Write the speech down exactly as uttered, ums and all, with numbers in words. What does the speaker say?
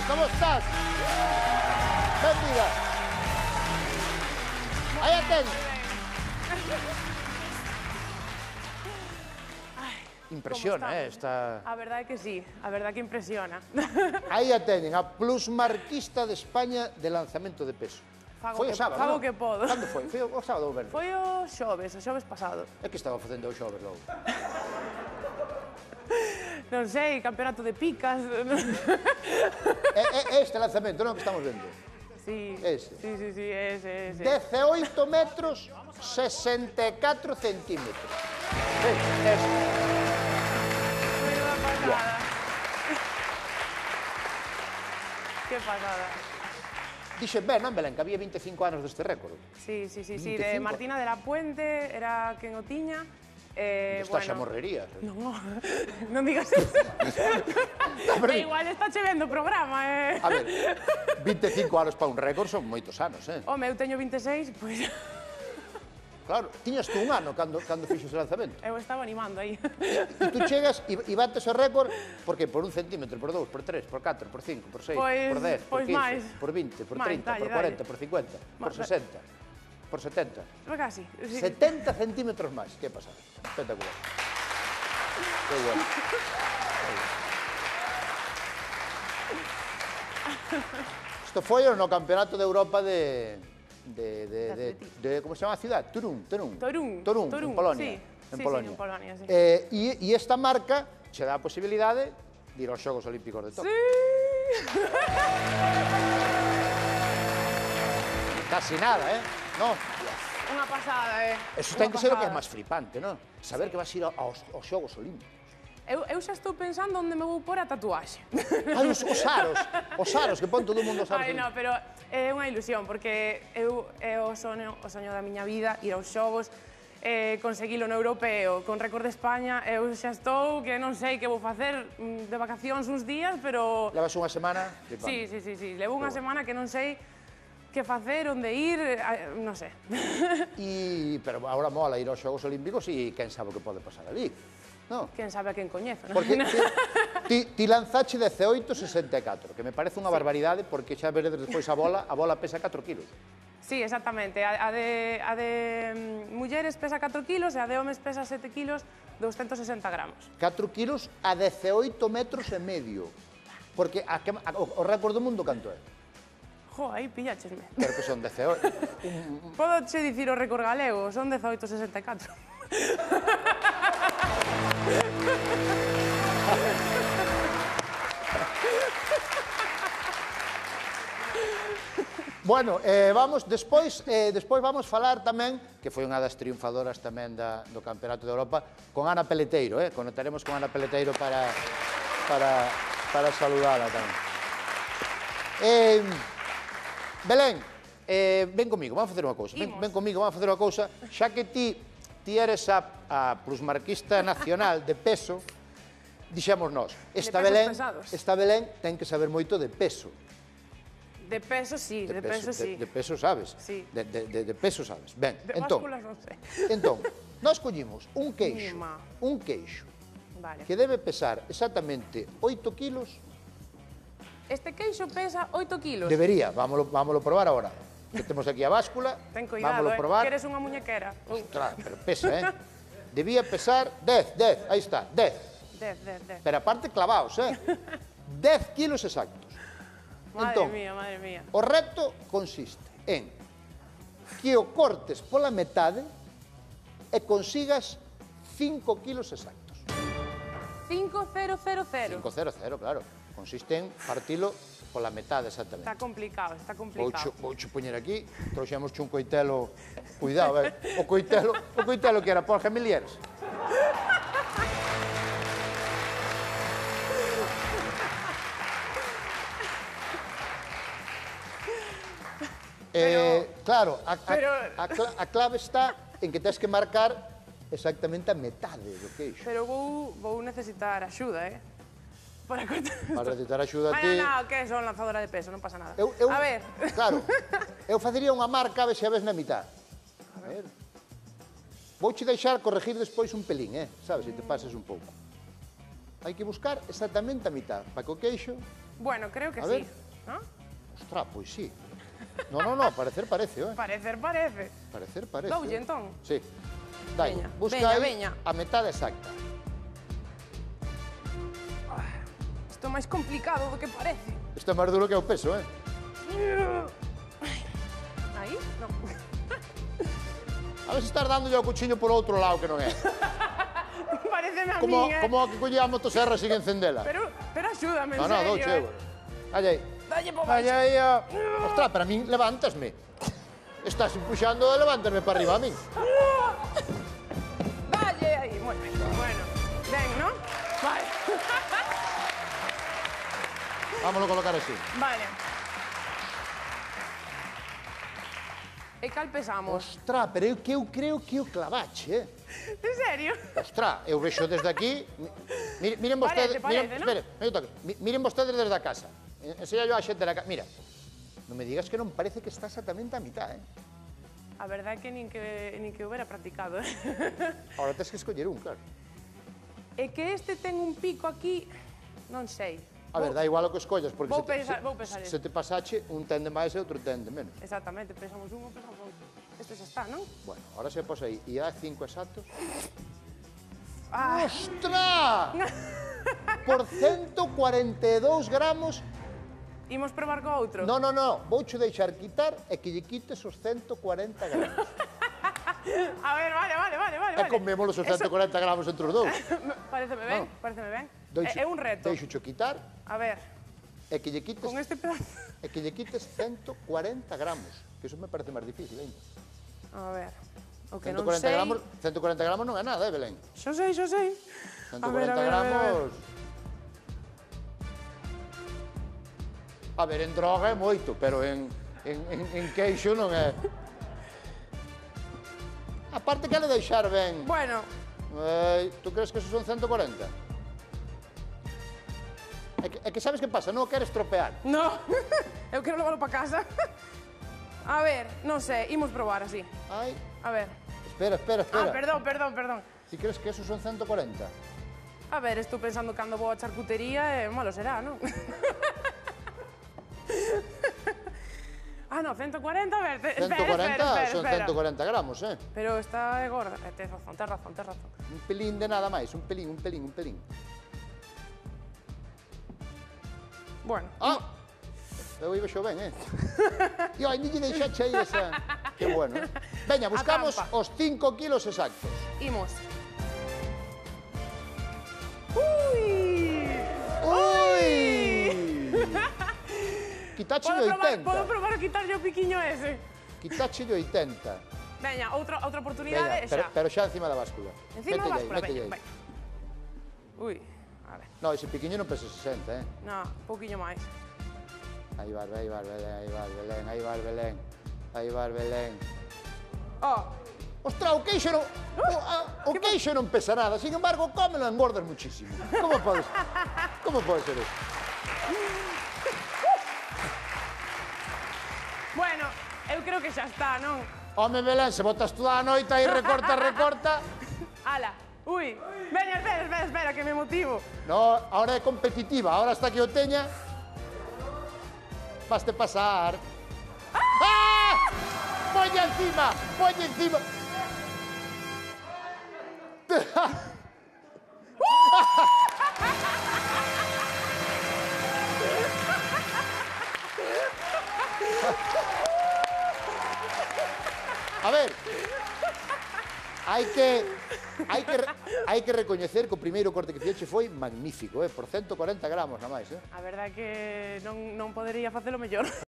como estás? Benvida. Aí a ten. Impresiona, eh, esta... A verdade que sí, a verdade que impresiona. Aí a teñen, a plusmarquista de España de lanzamento de peso. Fago Foi o que- sábado, fago non? que podo. Cando foi? Foi o sábado ou o venres? Foi o xoves, o xoves pasado. É que estaba facendo o xoves logo. Non sei, campeonato de picas. É, é este lanzamento, non, que estamos vendo? Sí, Ese. sí, sí, sí, ese, ese. dezaoito metros, sesenta e catro centímetros. Sí, este. Menuda pasada. Que pasada. Dixe, ben, non, Belén, que había veinticinco anos deste récord. Sí, sí, sí, sí, veinticinco. de Martina de la Puente, era quen o tiña. Eh, Está xa bueno, morrería. non, non digas eso. pero- E igual está chevendo o programa, eh. A ver, veinticinco anos para un récord son moitos anos, eh? Home, eu teño veintiséis, pois Claro, tiñas tú un ano cando, cando fixo ese lanzamento. eu estaba animando aí. E tú chegas e, e bates o récord, porque por un centímetro, por dous, por tres, por catro, por cinco, por seis, Pois- por dez, por pois quince, máis. por vinte, por Máis, trinta, dalle, por cuarenta, dalle. por cincuenta, por Máis, sesenta, por setenta. Casi. Sí. setenta centímetros máis. Que pasada. Espectacular. Que bueno. Isto foi no Campeonato de Europa de... de, de, de, de como se chama a ciudad? Turún, Turún. Torún. Torún, en Polonia. Sí, En sí, Polonia. sí, en Polonia, sí. Eh, e, e esta marca che dá a posibilidade de ir aos Xogos Olímpicos de Tokio. Sí. Casi nada, eh? No. Unha pasada, eh. Eso Unha ten que ser o que é pasada. máis flipante, non? Saber que vas ir aos, aos Xogos Olímpicos. Eu, eu xa estou pensando onde me vou pôr a tatuaxe. Ai, os, os aros, os aros, que pon todo o mundo os aros. Ai, no, pero é unha ilusión, porque eu é o soño, o soño da miña vida, ir aos xogos, eh, conseguilo no europeo, con récord de España, eu xa estou, que non sei que vou facer mm, de vacacións uns días, pero... Levas unha semana? flipando. Sí, sí, sí, sí, levo unha semana que non sei que facer, onde ir, eh, non sei. E, pero agora mola ir aos Xogos Olímpicos e quen sabe o que pode pasar ali. No. Quen sabe a quen coñezo, non? Porque ti, ti, ti lanzache dezaoito sesenta e catro, que me parece unha barbaridade, porque xa veredes despois a bola, a bola pesa catro kilos. Sí, exactamente. A, a de, a de mm, mulleres pesa catro kilos e a de homes pesa sete kilos, doscientos sesenta gramos. catro kilos a dezaoito metros e medio. Porque a, que- a, o, o récord do mundo canto é? Jo, aí pillachesme. Pero que son dezaoito. Podo che dicir o récord galego, son dezaoito sesenta e catro. Bueno, eh, vamos, despois, eh, despois vamos falar tamén, que foi unha das triunfadoras tamén da, do Campeonato de Europa, con Ana Peleteiro, eh? Conectaremos con Ana Peleteiro para, para, para saludala tamén. Eh, Belén, eh, ven comigo, vamos a facer unha cousa, ven, ven comigo, vamos a facer unha cousa, xa que ti, ti eres a, a plusmarquista nacional de peso, dixemos nós, esta pesos Belén, pesados. esta Belén ten que saber moito de peso. De peso sí, de, peso, sí. De, de peso sabes. Sí. De, de, de, de peso sabes. Ben, De entón, básculas non sei. entón, nós collimos un queixo, Mima. un queixo, Vale. que debe pesar exactamente oito kilos, Este queixo pesa oito kilos. debería, vámolo, vámolo probar agora. Que temos aquí a báscula, Ten cuidado, vámolo eh, probar. que eres unha muñequera. Uh, Ostras, pero pesa, eh? Debía pesar dez, dez, aí está, dez. dez, dez, dez. Pero aparte clavaos, eh? dez kilos exactos. Madre entón, mía, madre mía. o reto consiste en que o cortes pola metade e consigas cinco kilos exactos. cinco cero cero cero. cinco cero cero, claro. Consiste en partilo pola metade exactamente. Está complicado, está Voucho, complicado. voucho poñer aquí, trouxemos un coitelo, cuidado, eh? o coitelo, o coitelo que era por gemilieres. Eh, claro, a, a, pero- a, cla- a clave está en que tens que marcar exactamente a metade do queixo. Pero vou, vou necesitar axuda, eh? Para cortar. Para necesitar axuda a Ai, ti. non, non, que son lanzadora de peso, non pasa nada. Eu, eu, A ver. Claro, eu facería unha marca, a ver se a ves na mitad. A ver. Vouche deixar corregir despois un pelín, eh? Sabes, se te pases un pouco. Hai que buscar exactamente a mitad, para que o queixo Bueno, creo que A sí. ver. ¿No? Ostras, pois sí. No, no, no, parecer parece, eh? Parecer parece. Parecer parece. Doulle, eh? entón. Sí. Dai, Veña, busca veña, aí veña. a metade exacta. Isto é máis complicado do que parece. Isto é máis duro que o peso, eh? Aí? Non. A ver se estás dándolle o cuchillo por outro lado que non é. Pareceme a Como, min, eh? como que collía a motosserra sin encendela. Pero, pero axúdame, en No, no, serio, douche eh? euros. Dalle aí. Dalle po Dalle baixo. aí, ó. Ostras, para min levántasme. Estás empuxando e levántasme para arriba a min. Dalle aí. Bueno, bueno. Ben, ¿no? Vale. Vámonos a colocar así. Vale. E cal pesamos? Ostras, pero eu que eu creo que o clavache, eh? En serio? Ostras, eu vexo desde aquí... Mi- Miren vostedes... Parece, parece, miren, ¿no? espere, un toque. Mi- Miren vostedes desde a casa. Enseña yo a xente da casa. Mira, non me digas que non parece que está exactamente a mitad, eh? A verdade é que nin que, nin que hubiera practicado, eh? Ahora tens que escoller un, claro. É que este ten un pico aquí, non sei. A ver, dá igual o que escollas, porque Vou se, te, pensar- se, vou pensar se te pasache, un ten de máis e outro ten de menos. Exactamente, pensamos un ou pensamos outro. Este xa está, non? Bueno, ahora se pos aí e dá cinco exactos. Ah, Ostras! Por ciento cuarenta e dous gramos... imos probar co outro? No, no, no, vouche deixar quitar e que lle quites os ciento cuarenta gramos. A ver, vale, vale, vale, vale. E comémolos os ciento cuarenta gramos entre os dous. Pareceme ben, No. pareceme ben. Deixo- É, é un reto. Deixo quitar A ver, e que lle quites... con este pedazo... E que lle quites ciento cuarenta gramos, que iso me parece máis difícil, ainda. A ver, o que ciento non cuarenta sei... gramos, ciento cuarenta gramos non é nada, eh, Belén? Xo sei, xo sei. ciento A ver, a cuarenta ver, a ver, a ver. gramos... A ver, en droga é moito, pero en, en, en, en queixo non é. Aparte que le deixar ben... Bueno, Eh, tú crees que esos son ciento cuarenta? É que, é que sabes que pasa? Non o queres tropear. no, eu quero leválo para casa. A ver, non sei, imos probar así. Ai, A ver. espera, espera, espera. Ah, perdón, perdón, perdón. Si crees que esos son ciento cuarenta? A ver, estou pensando cando vou a charcutería e malo será, non? Ah, no, ciento cuarenta, a ver, te, espera, ciento cuarenta espera, espera, son espera. ciento cuarenta gramos, eh? Pero está é gorda. Eh, tes razón, tes razón, tes razón. Un pelín de nada máis, un pelín, un pelín, un pelín. Bueno, Ah! Eu aí vexo ben, eh? E ai, ni lle deixache aí esa... Que bueno, eh? Veña, buscamos trampa. os cinco kilos exactos. imos. Ui! Ui! Quitache Podo de probar, oitenta. podo probar a quitarlle o piquiño ese. Quitache de oitenta. Veña, outra, outra Veña, oportunidade pero, xa. pero xa encima da báscula. Encima da Mételle aí, báscula, mételle veña, aí. veña. Ui, a ver. No, ese piquiño non pesa sesenta, eh? No, un pouquiño máis. Aí va, aí va, Belén, aí va, Belén, aí va, Belén. Aí va, Belén. Oh, Ostras, o queixo non... O, a, o queixo non pesa nada, sin embargo, cómelo e engordas muchísimo. Como pode ser? Como pode ser eso? bueno, eu creo que xa está, non? Home, Belén, se botas toda a noite aí recorta, recorta... Ala, ui. Veña, espera, espera, espera, que me motivo. No, ahora é competitiva, ahora hasta que o teña... Vaste pasar. ¡Ah! ¡Poña encima! ¡Poña encima! A ver, hai que hai que hai que recoñecer que o primeiro corte que fixeche foi magnífico, eh, por ciento cuarenta gramos na máis, eh. A verdade é que non, non podería facelo mellor.